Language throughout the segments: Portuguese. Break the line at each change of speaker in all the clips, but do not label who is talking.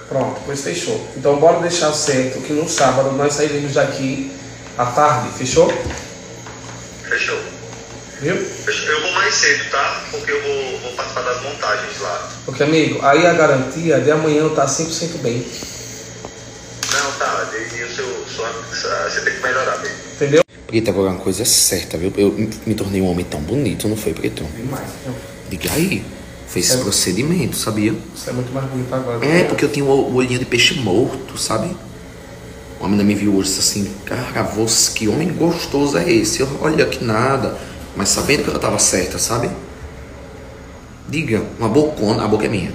Pronto, pois fechou. Então bora deixar certo que no sábado nós sairemos daqui à tarde, fechou?
Fechou.
Viu?
Eu vou mais cedo, tá? Porque eu vou participar das montagens lá.
Porque, amigo, aí a garantia de amanhã eu tá 100% bem.
Não, tá. E você tem que melhorar, mesmo.
Entendeu?
Preto, agora uma coisa é certa, viu? Eu me tornei um homem tão bonito, não foi, Preto?
Demais, viu?
Diga aí. Fez esse procedimento, sabia?
Você é muito mais bonito agora.
É, porque eu tinha o olhinho de peixe morto, sabe? Uma menina me viu hoje e disse assim, cara, você, que homem gostoso é esse? Eu, olha que nada. Mas sabendo que ela tava certa, sabe? Diga, uma bocona, a boca é minha.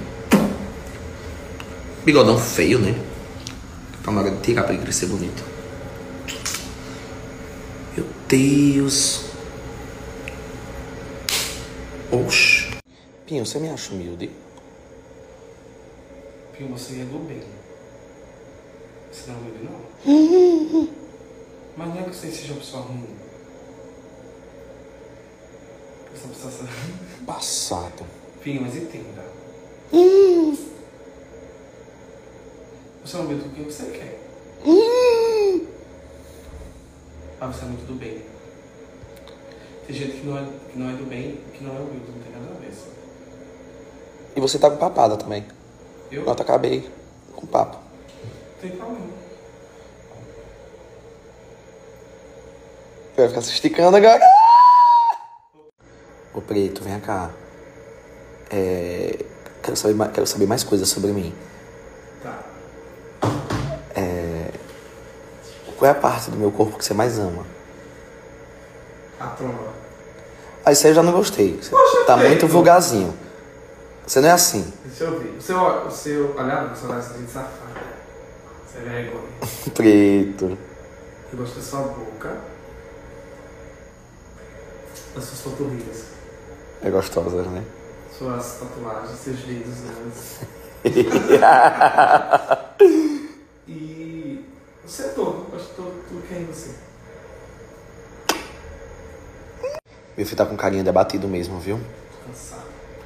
Bigodão feio, né? Tá na hora de tirar pra ele crescer bonito. Meu Deus. Oxi. Pinho, você me acha humilde?
Pinho, você é do bem. Você não é humilde, não? Mas não é que você seja uma pessoa ruim. Essa pessoa...
Passado.
Pinho, mas entenda. Você é humilde com quem você quer. Mas você é muito do bem. Tem gente que não é do bem, que não é humilde, não tem nada a ver. Sabe?
E você tá com papada também.
Eu?
Pronto, acabei com o papo.
Não tem problema.
Você vai ficar se esticando agora. Ô Preto, vem cá. Quero saber mais coisas sobre mim.
Tá.
Qual é a parte do meu corpo que você mais ama?
A tromba.
Aí você eu já não gostei. Você
Poxa,
tá
Preto.
muito vulgarzinho. Você não é assim.
Deixa eu ver. O seu olhar no seu lado de safado. Você é vergonha.
Preto.
Eu gosto da sua boca. Das suas panturrilhas.
É gostosa, né?
Suas tatuagens, seus dedos, E você é todo. Eu gosto de tudo que é em você.
Meu filho tá com carinha de abatido mesmo, viu?
Cansado.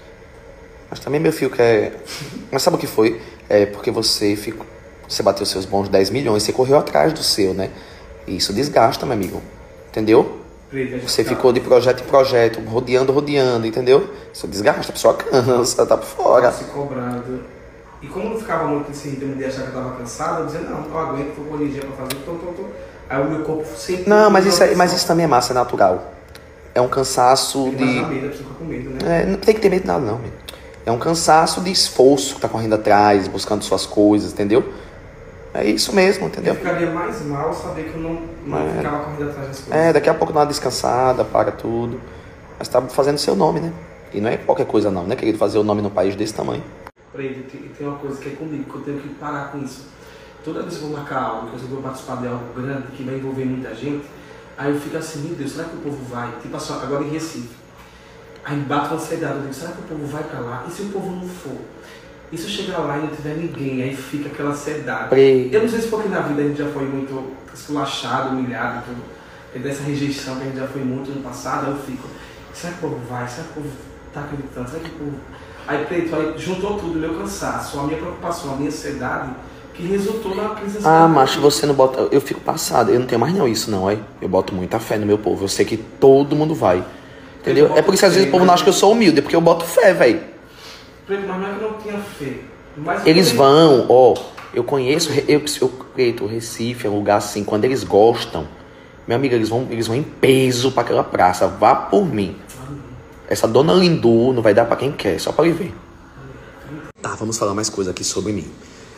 Mas também meu filho quer... Mas sabe o que foi? É porque você bateu seus bons 10 milhões, você correu atrás do seu, né? E isso desgasta, meu amigo. Entendeu? Você ficou de projeto em projeto, rodeando, entendeu? Isso desgasta, a pessoa cansa, tá por fora.
Se cobrando. E como eu ficava muito nesse ritmo de achar que eu tava cansado, eu dizia, não, eu aguento, tô com energia pra fazer, tô. Aí o meu corpo sempre...
Não, mas isso também é massa, é natural. É um cansaço de...
Mas a medo, a pessoa fica com medo, né?
Não tem que ter medo de nada, não, amigo. É um cansaço de esforço que tá correndo atrás, buscando suas coisas, entendeu? É isso mesmo, entendeu?
Eu ficaria mais mal saber que eu não ficava correndo atrás das coisas.
Daqui a pouco dá uma descansada, para tudo. Mas tá fazendo seu nome, né? E não é qualquer coisa não, né? Querido, fazer o nome num país desse tamanho.
E tem uma coisa que é comigo, que eu tenho que parar com isso. Toda vez que eu vou marcar algo, que eu vou participar de algo grande, que vai envolver muita gente, aí eu fico assim, meu Deus, será que o povo vai? Tipo assim, agora em Recife. Aí bate uma ansiedade, eu digo, será que o povo vai pra lá? E se o povo não for? E se eu chegar lá e não tiver ninguém? Aí fica aquela ansiedade. Eu não sei se porque na vida a gente já foi muito esculachado, humilhado, dessa rejeição que a gente já foi muito no passado, aí eu fico, será que o povo vai? Será que o povo tá acreditando? Será que o povo... Aí, Preto, aí juntou tudo, o meu cansaço, a minha preocupação, a minha ansiedade, que resultou na crise.
Macho, você não bota... Eu fico passado, eu não tenho mais não isso não, aí. Eu boto muita fé no meu povo, eu sei que todo mundo vai. Entendeu? É por isso que às vezes o povo não acha que eu sou humilde, é porque eu boto fé, velho.
Preto, mas não é que eu não tinha fé. Mas
eles vão, eu conheço, Preto, o Recife é um lugar assim, quando eles gostam, meu amigo, eles vão em peso pra aquela praça, vá por mim. Essa Dona Lindu não vai dar pra quem quer, só pra ele ver. Tá, vamos falar mais coisa aqui sobre mim.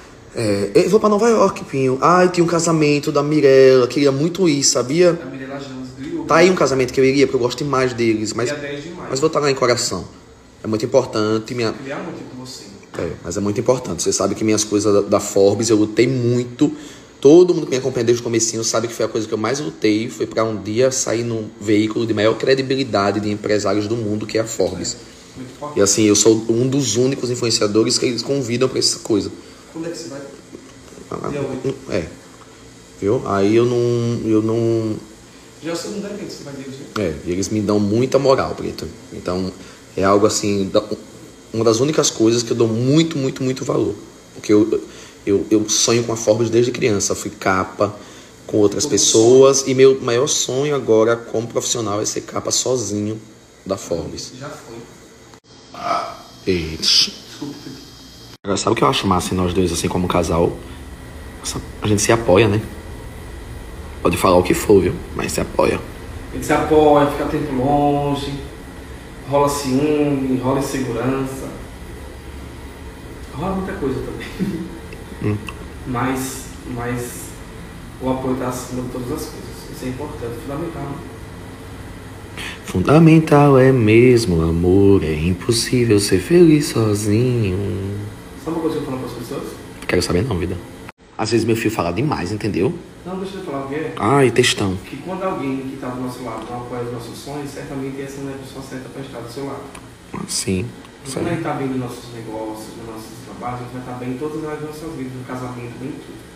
Eu vou pra Nova York, Pinho. Ai, tinha um casamento da Mirella, queria muito ir, sabia?
A Mirella Jones do
Tá aí um casamento que eu iria, porque eu gosto demais deles, mas vou estar lá em coração. É muito importante.
Eu queria muito com você.
Mas é muito importante. Você sabe que minhas coisas da Forbes, eu lutei muito. Todo mundo que me acompanha desde o comecinho sabe que foi a coisa que eu mais lutei. Foi para um dia sair num veículo de maior credibilidade de empresários do mundo, que é a Forbes. E assim, eu sou um dos únicos influenciadores que eles convidam para essa coisa.
Quando é que você vai?
Viu? Aí eu não...
Já é o segundo evento que você vai dirigir.
E eles me dão muita moral, Preto. Então, é algo assim... Uma das únicas coisas que eu dou muito, muito, muito valor. Porque Eu sonho com a Forbes desde criança. Fui capa com outras pessoas. E meu maior sonho agora como profissional é ser capa sozinho da Forbes.
Já foi.
Eita. Agora, sabe o que eu acho massa em nós dois, assim, como casal? A gente se apoia, né? Pode falar o que for, viu? Mas se apoia.
A gente se apoia, fica tempo longe, rola ciúme, rola insegurança. Rola muita coisa também. Mas o apoio está acima de todas as coisas. Isso é importante, fundamental. Né?
Fundamental é mesmo, amor. É impossível ser feliz sozinho.
Sabe uma coisa que eu falo para as pessoas?
Quero saber não, vida. Às vezes meu filho fala demais, entendeu?
Não, deixa eu falar o que é.
Ai, textão.
Que quando alguém que está do nosso lado não apoia os nossos sonhos, certamente essa não é a pessoa certa para estar do seu lado.
Sim.
Quando a gente está bem nos nossos negócios, nos nossos trabalhos, a gente vai estar bem em todas as nossas vidas, no casamento, bem em tudo.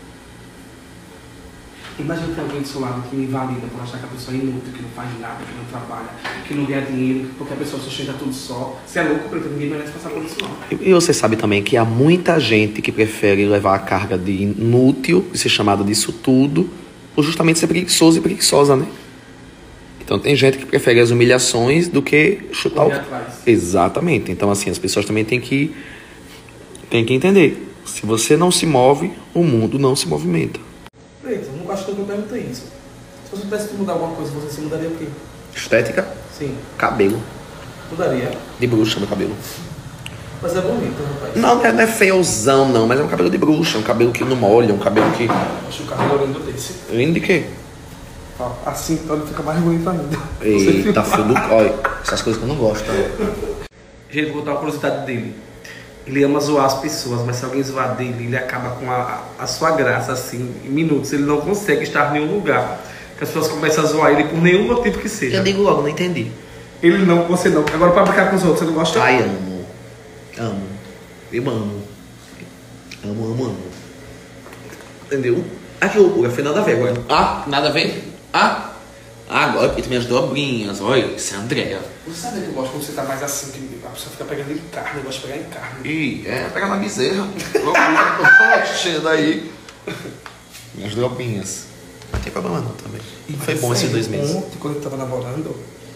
Imagina ter alguém do seu lado que me invalida por achar que a pessoa é inútil, que não faz nada, que não trabalha, que não ganha dinheiro, porque a pessoa sustenta tudo só. Você é louco, preto, ninguém merece passar por isso não.
E você sabe também que há muita gente que prefere levar a carga de inútil, de ser chamada disso tudo, por justamente ser preguiçoso e preguiçosa, né? Então tem gente que prefere as humilhações do que chutar o...
atrás.
Exatamente. Então assim, as pessoas também têm que entender. Se você não se move, o mundo não se movimenta.
Preto, não acho que eu perguntei isso. Se você tivesse que mudar alguma coisa, você se mudaria o quê?
Estética?
Sim.
Cabelo.
Mudaria.
De bruxa, meu cabelo.
Mas é bonito, rapaz.
Não é feiozão, não. Mas é um cabelo de bruxa. Um cabelo que não molha. Um cabelo que...
Acho o cabelo lindo desse.
Lindo de quê?
Assim, então ele fica mais bonito ainda.
Eita, filho do... Olha, essas coisas que eu não gosto.
Gente, vou botar uma curiosidade dele. Ele ama zoar as pessoas, mas se alguém zoar dele, ele acaba com a sua graça, assim, em minutos. Ele não consegue estar em nenhum lugar. Que as pessoas começam a zoar ele por nenhum motivo que seja.
Eu digo logo, não entendi.
Ele não, você não. Agora pra brincar com os outros, você não gosta?
Ai, amo. Amo. Eu amo. Amo. Entendeu? Aqui, loucura, foi nada a ver agora. Ah, nada a ver? Agora porque tem minhas dobrinhas. Olha, isso é a Andréia.
Você sabe que eu gosto quando você tá mais assim, que a pessoa fica pegando em carne, eu gosto de pegar em carne.
Ih, pegar na bezerra. Loucura, cheio daí. Minhas dobrinhas. Não tem problema não também. E foi bom esses 2 meses.
Ontem, quando eu tava namorando,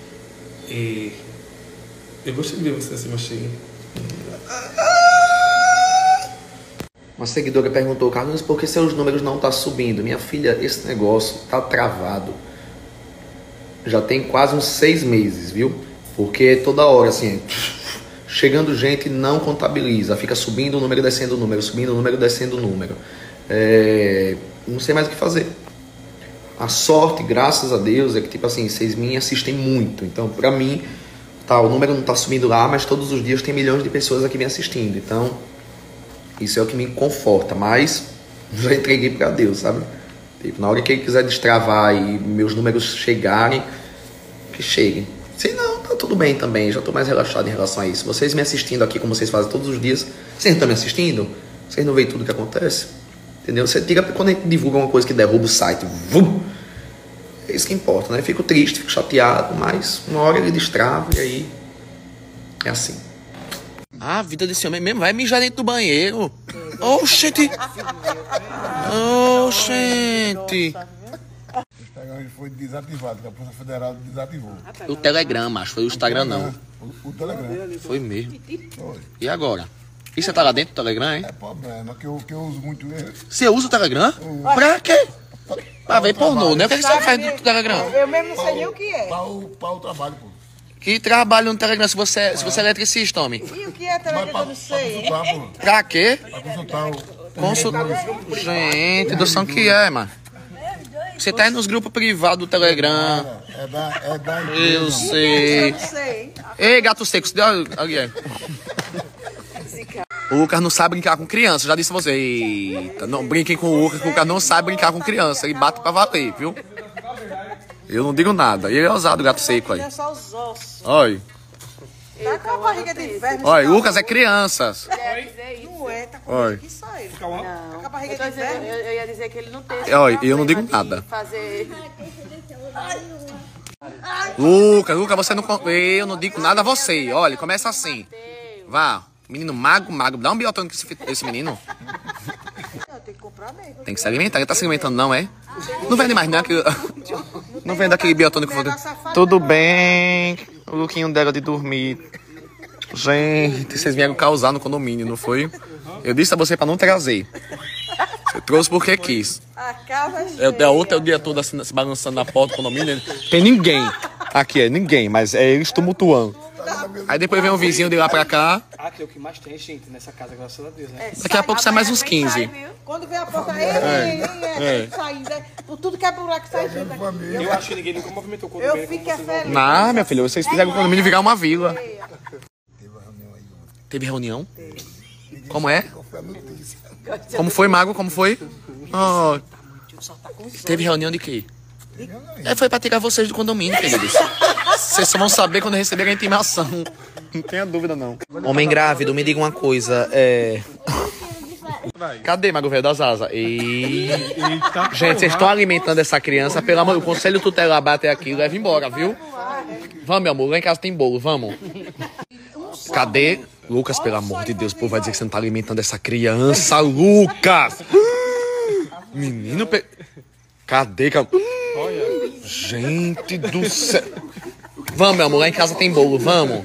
eu gostei de ver você assim, mexendo.
Uma seguidora perguntou, Carlos, por que seus números não estão subindo? Minha filha, esse negócio tá travado. Já tem quase uns 6 meses, viu? Porque toda hora, assim, chegando gente, não contabiliza. Fica subindo o número, descendo o número, subindo o número, descendo o número. Não sei mais o que fazer. A sorte, graças a Deus, é que, tipo assim, vocês me assistem muito. Então, pra mim, tá, o número não tá subindo lá, mas todos os dias tem milhões de pessoas aqui me assistindo. Então, isso é o que me conforta. Mas, já entreguei pra Deus, sabe? Tipo, na hora que ele quiser destravar e meus números chegarem, que cheguem. Se não, tá tudo bem também. Já tô mais relaxado em relação a isso. Vocês me assistindo aqui, como vocês fazem todos os dias, vocês não estão me assistindo? Vocês não veem tudo que acontece? Entendeu? Você tira, quando a gente divulga uma coisa que derruba o site, vum, é isso que importa, né? Fico triste, fico chateado, mas uma hora ele destrava e aí é assim. Ah, a vida desse homem mesmo vai mijar dentro do banheiro. Oxente! Oxente!
Ele foi desativado, que a Polícia Federal desativou.
O Telegram, macho, foi o Instagram não.
O Telegram.
Foi mesmo.
Foi.
E agora? E você tá lá dentro do Telegram, hein?
É problema, que eu uso muito ele.
Você usa o Telegram? Pra quê? Pra ver pornô, né? O que você faz no Telegram?
Eu mesmo não sei nem o que é.
Para o trabalho, pô.
Que trabalho no Telegram se você é eletricista, homem?
E o que é telegrama? Eu não sei.
Pra consultar, pô.
Pra quê?
Pra consultar o...
Gente, noção que é, mano. Você tá aí nos grupos privados do Telegram.
É da empresa.
Eu sei.
Eu não sei.
Ei, gato seco, se deu ali. O Lucas não sabe brincar com criança, já disse a você. Eita, não brinquem com o Lucas, que o Lucas não sabe brincar com criança. Ele bate pra valer, viu? Eu não digo nada. E ele é ousado, o gato seco aí.
É só os ossos.
Olha.
Tá com a barriga de inverno.
Olha, Lucas é criança.
Não é, tá com
Olha.
que sai.
Não.
Tá com a barriga
Eu tô
de
dizendo,
inverno.
eu ia dizer que ele não tem.
Olha, eu não digo
problema
nada.
de fazer.
Lucas, você não... Eu não digo nada a você. Olha, começa assim. Vá. Menino magro. Dá um biotônico esse menino.
pra mim.
Tem que se alimentar. Ele tá se alimentando, não é? Não vende mais, não. Não vende aquele biotônico. Tudo bem. O lookinho dela de dormir. Gente, vocês vieram causar no condomínio, não foi? Eu disse a você pra não trazer. Você trouxe porque quis.
A casa é cheia.
A outra é o dia todo assim, se balançando na porta do condomínio. Tem ninguém. Aqui é ninguém, mas é eles tumultuando. Aí depois vem um vizinho de lá pra cá.
Aqui é o que mais tem gente nessa casa, graças a Deus, né?
Daqui a pouco sai mais uns 15.
Quando vem a porta, tem que sair, né? Por tudo que é buraco, sai gente aqui.
Eu acho que ninguém nunca movimentou o
Eu
condomínio.
fico feliz.
Não, meu filho, vocês fizeram o condomínio virar uma vila. Teve reunião? Como é? Como foi, Mago? Como foi? Oh. Teve reunião de quê? Foi pra tirar vocês do condomínio, queridos. Vocês só vão saber quando receberem a intimação. Não tenha dúvida, não. Homem grávido, me diga uma coisa. Cadê, Mago Velho das Asas? Gente, vocês estão alimentando essa criança. Pelo amor, o conselho tutelar bate aqui e leva embora, viu? Vamos, meu amor. Lá em casa tem bolo, vamos. Cadê? Lucas, pelo amor de Deus, o povo vai dizer que você não tá alimentando essa criança, Lucas! Menino, cadê? Gente do céu! Vamos, meu amor, lá em casa tem bolo, vamos!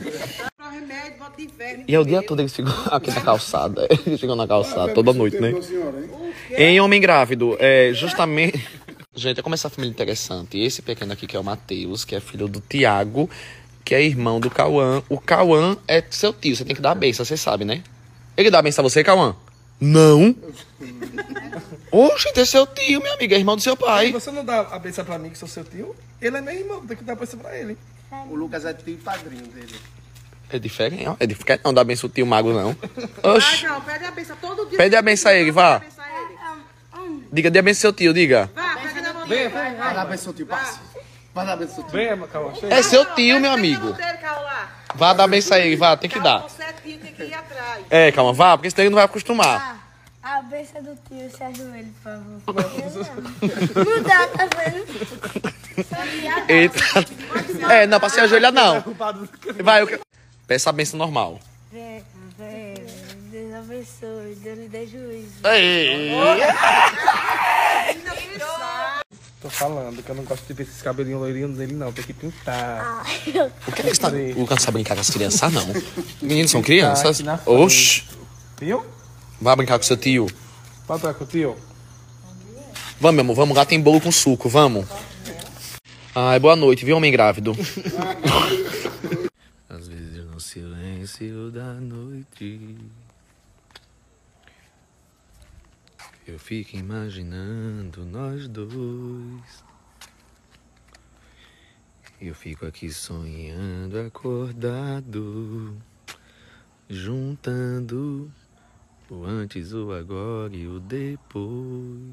E é o dia todo eles ficam aqui na calçada. Eles ficam na calçada toda noite, né? Em homem grávido, justamente... Gente, como essa família interessante. Esse pequeno aqui que é o Matheus, que é filho do Tiago, que é irmão do Cauã. O Cauã é seu tio, você tem que dar a benção, você sabe, né? Ele dá a benção a você, Cauã? Não. Oxe, é seu tio, minha amiga, é irmão do seu pai.
Você não dá a benção pra mim, que sou seu tio? Ele é meu irmão, tem que dar a benção pra ele.
O Lucas é tio e padrinho dele.
É diferente, ó. É diferente, não dá a benção ao tio Mago, não. Oxe.
Não, pede a benção todo dia.
Pede a benção a ele, vá. Diga, dê a benção ao seu tio, diga.
Vá, pega na mão
Vem,
dele.
Vai dar benção, tio, passa. Vai dar benção, tio.
Vem, Cauã, chega.
É seu tio, meu amigo. Vá dar a benção a ele, vá, tem que dar.
Você é tio, tem que ir atrás.
Calma, vá, porque senão ele não vai acostumar.
A benção do tio, se ajoelhe, por favor. Não dá, tá vendo?
Eita. Não, pra se ajoelhar, não. Vai, peça a benção normal.
Deus abençoe, Deus lhe dê juízo.
Tô falando que eu não gosto de ver esses cabelinhos loirinhos dele, não. Tem que pintar.
O que está... O Lucas não sabe brincar com as crianças, não. Meninos são crianças. Oxi.
Viu?
Vai brincar com seu tio.
Vai pra com o tio.
Vamos, meu amor, vamos lá, tem bolo com suco, vamos. Ai, boa noite, viu, homem grávido? Às vezes no silêncio da noite eu fico imaginando nós dois. Eu fico aqui sonhando acordado, juntando o antes, o agora e o depois.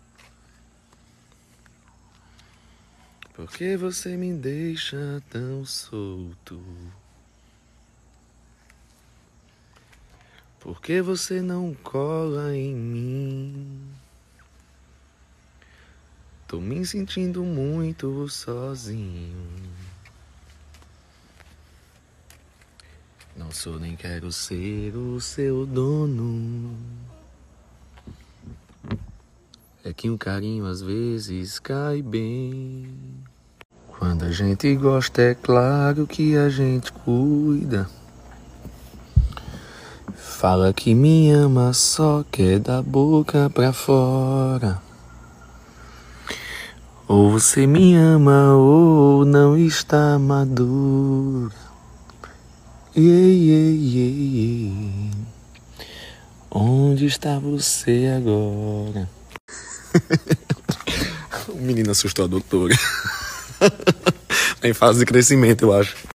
Por que você me deixa tão solto? Por que você não cola em mim? Tô me sentindo muito sozinho. Não sou nem quero ser o seu dono. É que um carinho às vezes cai bem. Quando a gente gosta, é claro que a gente cuida. Fala que me ama, só quer da boca pra fora. Ou você me ama ou não está madura. Onde está você agora? O menino assustou a doutora. Em fase de crescimento, eu acho.